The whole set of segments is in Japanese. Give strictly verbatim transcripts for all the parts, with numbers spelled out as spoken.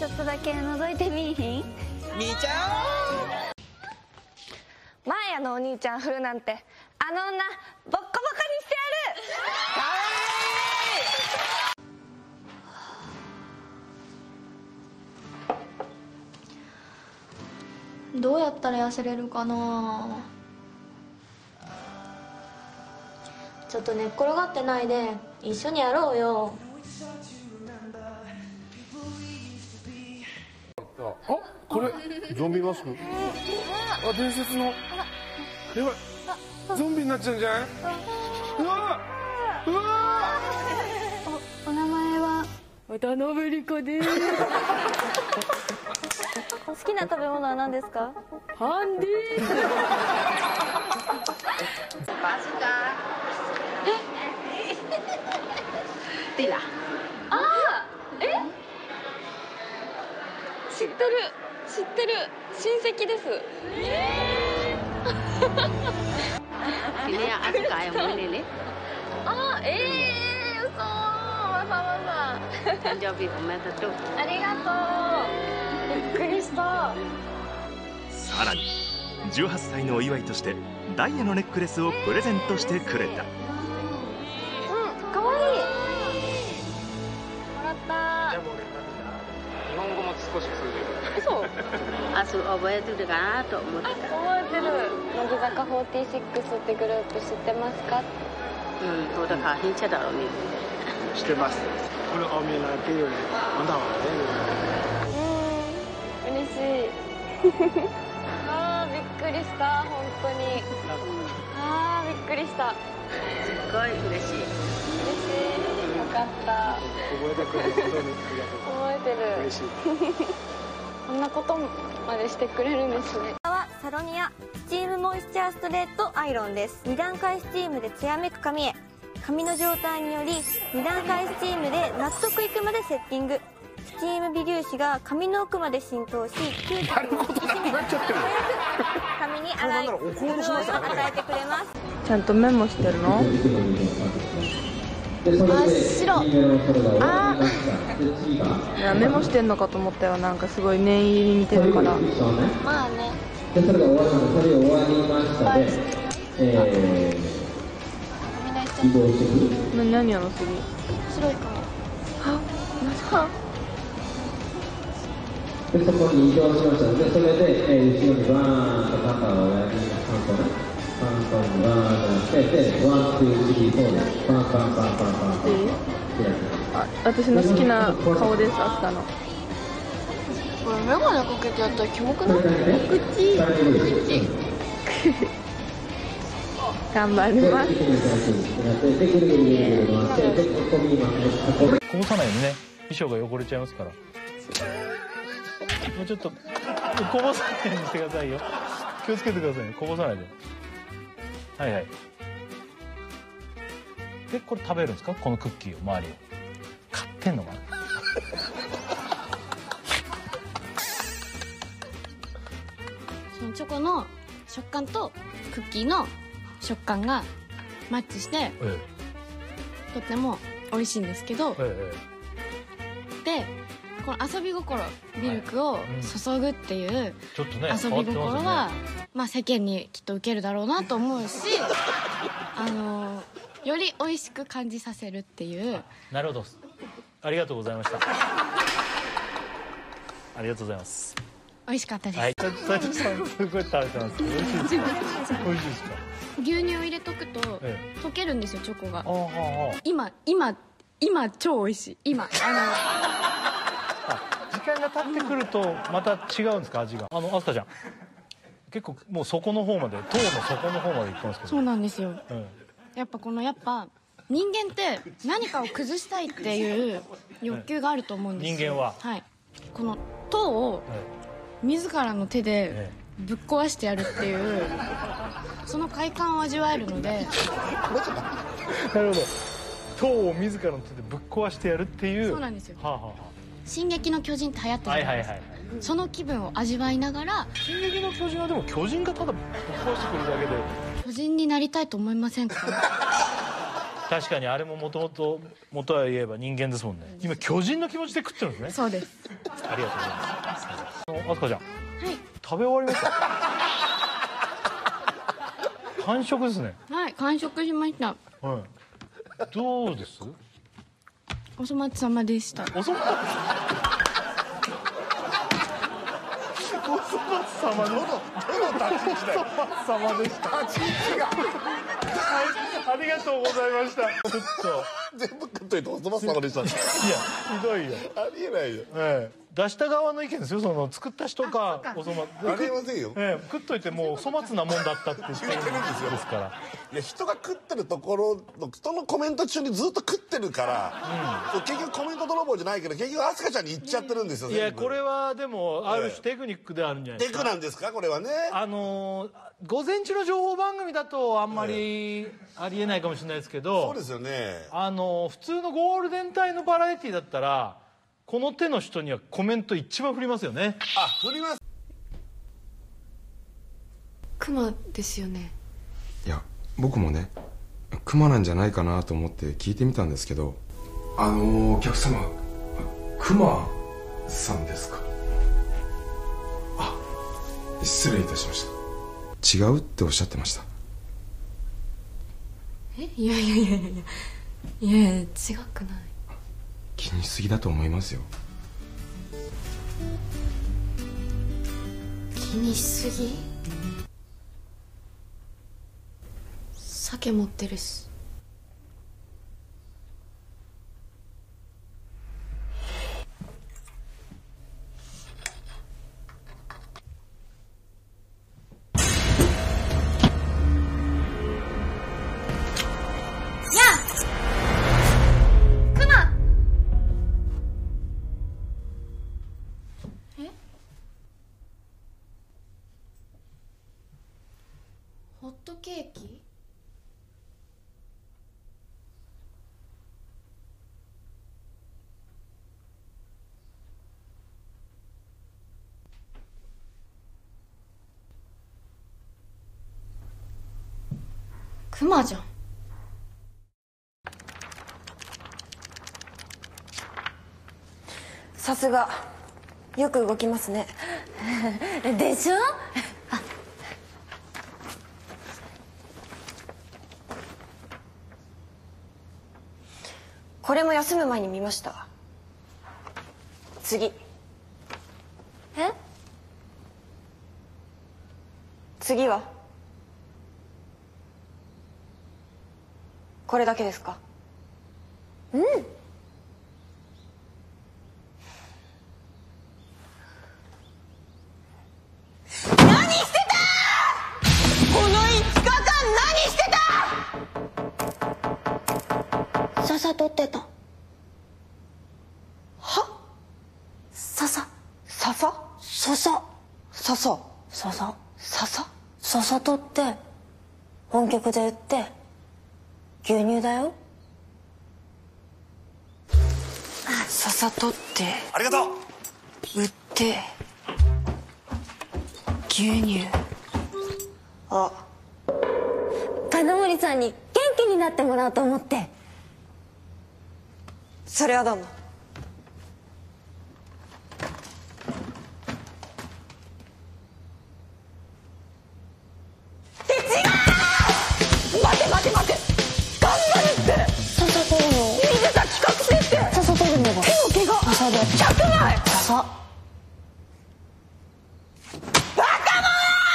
ちょっとだけ覗いてみいひん？ 見ちゃおう。マーヤのお兄ちゃん振るなんて、あの女ボッコボコにしてやる。かわいい。どうやったら痩せれるかな。ちょっと寝っ転がってないで一緒にやろうよ。 あ、これゾンビマスク。あ、伝説の。やばい、ゾンビになっちゃうんじゃない？うわうわ。 お、お名前は渡辺理香です。 好きな食べ物は何ですか？ ハンディティラ。ああ、え？知ってる、知ってる、親戚です。 Ini yang Asuka yang mau ini nih. あ、ええー、嘘。わざわざ。 誕生日おめでとう。 ありがとう。びっくりした。 さらにじゅうはっさいのお祝いとしてダイヤのネックレスをプレゼントしてくれた。 うん、かわいい。もらった。 日本語も少し通じる。 嘘。 あ、そう覚えてるかなと思ってた。 覚えてる。乃木坂フォーティーシックスってグループ知ってますか？ うん、そうだからhinchaだろうね。 知ってます。これお見なけよりまだはうん、嬉しい。あー、びっくりした、本当に。あー、びっくりした。 すごい嬉しい。 嬉しい。よかった。 覚えてくれる人に覚えてる。 嬉しい。 こんなことまでしてくれるんですね。はサロニアスチームモイスチャーストレートアイロンです。に段階スチームで艶めく髪へ。髪の状態によりに段階スチームで納得いくまでセッティング。スチーム微粒子が髪の奥まで浸透し、吸着を引き締め、早く髪に洗い潤いを与えてくれます。 ちゃんとメモしてるの？ 真っ白。あいやメモしてんのかと思ったよ。なんかすごい念入りに見てるから。 まあね。 でそれが終わるので、それ終わりましたで、えー、移動してくる。 な何あの次？ 白い髪。 あ、まさ。 でそこに移動しましたので、それで、えー、後ろにバーンと肩をやりパントね、パントンバーンとやってで、ワンツースリーフォーでパンパンパンパンパンパン開きあ、私の好きな顔です、アスカの。 これメガネかけてやったらキモくない？ 口。頑張ります。 こぼさないようにね、衣装が汚れちゃいますから。もうちょっとこぼさないようにしてくださいよ。気をつけてくださいね。こぼさないで。はいはい。でこれ食べるんですか？このクッキーを周りを買ってんのかな。 そのチョコの食感とクッキーの食感がマッチして、ええ、とっても美味しいんですけど、ええ、でこの遊び心ミルクを注ぐっていう遊び心は、まあ世間にきっと受けるだろうなと思うしあのより美味しく感じさせるっていう。 なるほど、ありがとうございました。ありがとうございます。 美味しかったです。 はい、斉藤さんすごい食べてます。美味しいですか？美味しいですか？ 牛乳入れとくと、ええ、溶けるんですよチョコが。ああ今今今超美味しい。今あの時間が経ってくるとまた違うんですか、味が。あのアスカちゃん結構もう底の方まで、塔の底の方まで行ってますけど。 そうなんですよ、うん、やっぱこのやっぱ人間って何かを崩したいっていう欲求があると思うんですよ、 人間は。 はい、この塔を自らの手でぶっ壊してやるっていうその快感を味わえるので。 なるほど、塔を自らの手でぶっ壊してやるっていう。 そうなんですよ。 はあはあ、 進撃の巨人って流行ってるじゃないですか。その気分を味わいながら。 進撃の巨人はでも巨人がただぶっ壊してくるだけで。 巨人になりたいと思いませんか？ 確かにあれももともと元は言えば人間ですもんね。今巨人の気持ちで食ってるんですね。 そうです。 ありがとうございます。あすかちゃん、はい、食べ終わりました完食ですね。 はい、完食しました。 はい、どうです？ お粗末様でした。 お粗末お粗末様のどの立ち位置だよ。様でした。立ち位置がありがとうございました。ちょっと全部食っといてお粗末様でした。いやひどいよ。 ありえないよ。 ええ、出した側の意見ですよ。その作った人かお粗末。 ありえませんよ。 ええ、食っといてもう粗末なもんだったって言ってるんですよ。ですから。 いや人が食ってるところの人のコメント中にずっと食ってるから、うん、結局コメント泥棒じゃないけど結局アスカちゃんに言っちゃってるんですよ。 いやこれはでもある種テクニックであるんじゃないですか。 テクなんですかこれはね。 あのー、午前中の情報番組だとあんまりありえないかもしれないですけど、 そうですよね。 あのー、普通のゴールデン帯のバラエティだったらこの手の人にはコメント一番振りますよね。 あ、振ります。 クマですよね。 いや僕もねクマなんじゃないかなと思って聞いてみたんですけど、あのー、お客様クマさんですか？あ、失礼いたしました。違うっておっしゃってました。 え、いやいやいやいやいやいや違くない。 気にしすぎだと思いますよ。 気にしすぎ？酒持ってるし。ホットケーキ？クマじゃん。 さすがよく動きますねでしょ？ これも休む前に見ました。次。 え？ 次はこれだけですか？ うん。 何してた！このいつかかん何してた！ 笹取ってた。 は？ 笹。 笹？ 笹。 笹。 笹。 笹？ 笹取って本局で売って牛乳だよ。 笹取ってありがとう。 売って牛乳。あ、 金森さんに元気になってもらおうと思って。 それはどうも。 待て待て待て、頑張るって。笹取るの見てた、企画してって。笹取るのが手の怪我。笹でひゃくまい。笹バカ者！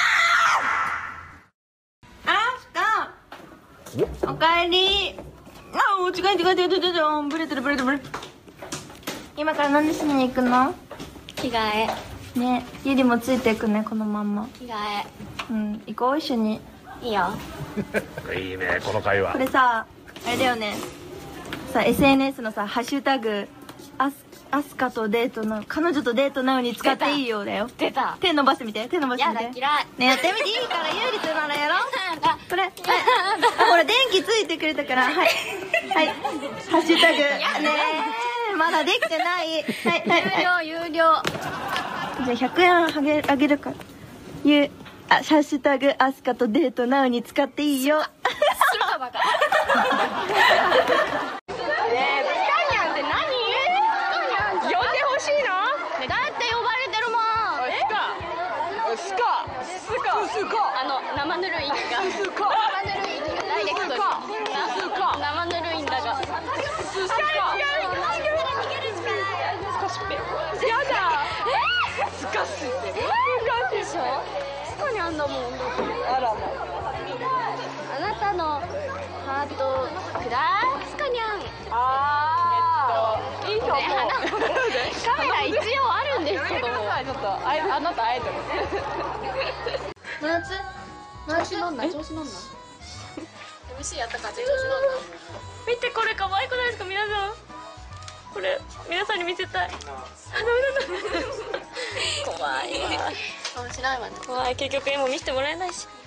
あすかおかえり。あ、お違い違う違う違う違う、ブレてるブレてるブレてる。今から何しに行くの？ 着替えね、ゆりもついていくね、このまんま。 着替うん、行こう一緒に。 えいいよ。 いいねこの会話。 これさ、あれだよね、さ エスエヌエス のさハッシュタグアスアスカとデートの彼女とデートなのに使っていいようだよ。 出た。 手伸ばしてみて、手伸ばしてみて。 やだ、嫌い。 ね、やってみていいから、ゆうりとならやろう。これ、はい、あ、ほら電気ついてくれたから、はいはい、ハッシュタグねえ、まだできてない。はいはい、有料有料。じゃあひゃくえんあげあげるから。ゆあ、ハッシュタグアスカとデートなのに使っていいよ。 するかバカ。 えスカニャンって何？呼んでほしいの？だって呼ばれてるもん。スカスカスカあの生ぬるいんがスカ生ぬるいんがダイレクトにスカ生ぬるいんだがスカスカスペやだえスカスってスカでしょスカにあんだもんあらまあなたのハートくだスカニャンあーえっといいと思うカメラ一応あるんですけどもちょっとああなたアイドル真夏調子乗んな調子乗んな エムシー やったから調子乗んな見てこれ可愛くないですか皆さんこれ皆さんに見せたい怖いわ面白いわね怖い結局絵も見せてもらえないし